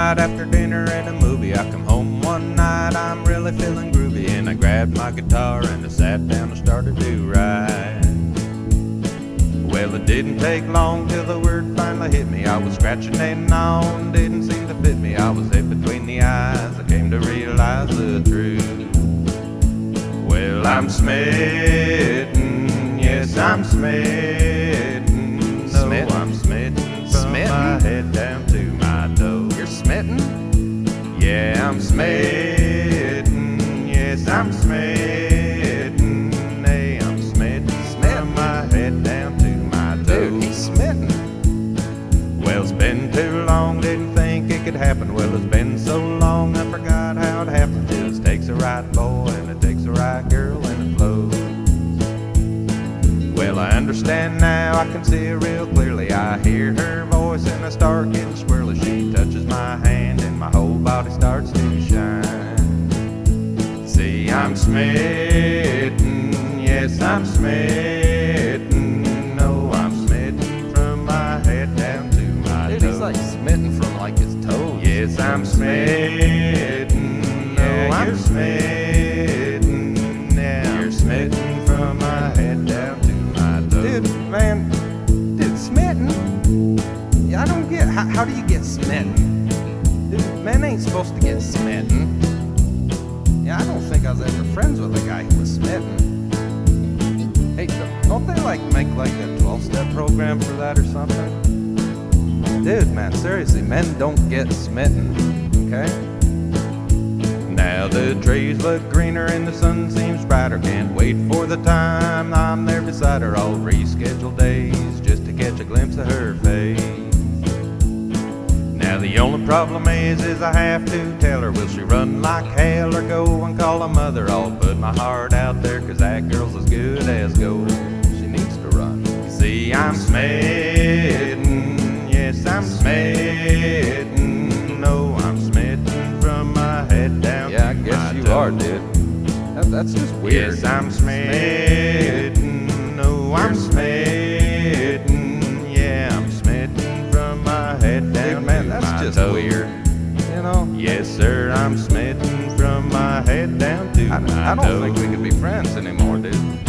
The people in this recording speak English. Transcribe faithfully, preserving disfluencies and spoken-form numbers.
right after dinner and a movie. I come home one night, I'm really feeling groovy, and I grabbed my guitar and I sat down and started to write. Well, it didn't take long till the word finally hit me. I was scratching and on, didn't seem to fit me. I was hit between the eyes, I came to realize the truth. Well, I'm smitten, yes, I'm smitten. No, Smitten? I'm smitten from Smitten? my head down to my toes. You're smitten? Yeah, I'm smitten, yes, I'm smitten. Hey, I'm smitten, Smitten? from my head down to my toes. Dude, he's smitten. Well, it's been too long, didn't think it could happen. Well, it's been so long, I forgot how it happened. Just takes a right boy and it takes a right girl and it flows. Well, I understand now, I can see it real clearly. I hear her voice and I start getting squirrely. She touches my hand and my whole body starts to shine. See, I'm smitten, yes, I'm smitten. No, I'm smitten from my head down to my Dude, toes. he's like smitten from like his toes. Yes, I'm smitten. No, I'm smitten. Yeah, you're smitten from my head down to my toes. Dude, man, dude, smitten? Yeah, I don't get, how, how do you get smitten? Dude, men ain't supposed to get smitten. Yeah, I don't think I was ever friends with a guy who was smitten. Hey, don't they like make like a twelve-step program for that or something? Dude, man, seriously, men don't get smitten, okay? Now the trees look greener and the sun seems brighter. Can't wait for the time I'm there beside her. I'll reschedule days just to catch a glimpse of her face. Now the only problem is, is I have to tell her, will she run like hell or go and call a mother? I'll put my heart out there, cause that girl's as good as gold. She needs to run. You see, I'm smitten, yes, I'm smitten. No, I'm smitten from my head down Yeah, I to guess my you toes. are, dude. That, that's just weird. Yes, I'm smitten. No, I'm smitten. Yeah, I'm smitten from my head down Dude, man, to that's my just toes. weird. You know? Yes, sir, I'm smitten from my head down to I, my I don't toes. think we could be friends anymore, dude.